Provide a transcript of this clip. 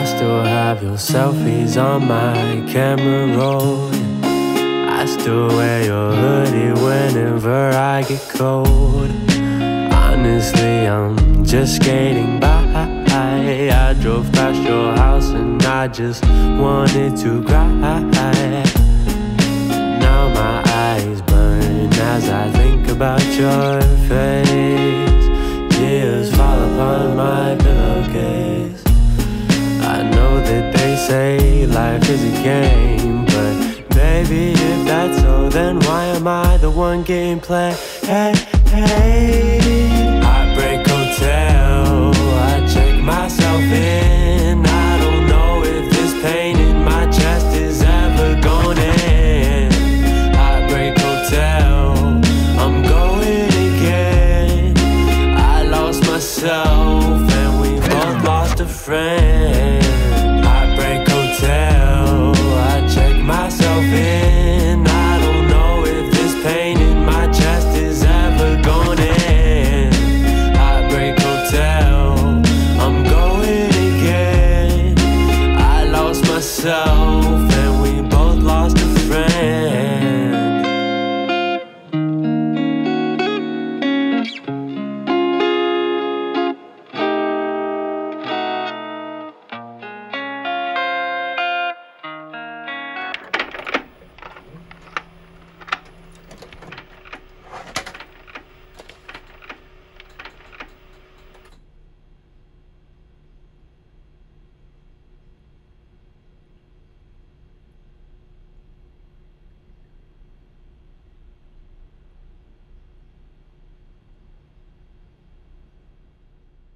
I still have your selfies on my camera roll. I still wear your hoodie whenever I get cold. Honestly, I'm just skating by. I drove past your house and I just wanted to cry. Now my eyes burn as I think about your face. Tears fall upon my pillowcase. I know that they say life is a game, but baby, if that's so, then why am I the one getting played? Heartbreak hotel, I check myself in. I don't know if this pain in my chest is ever gonna end. Heartbreak hotel, I'm going again. I lost myself and we both lost a friend.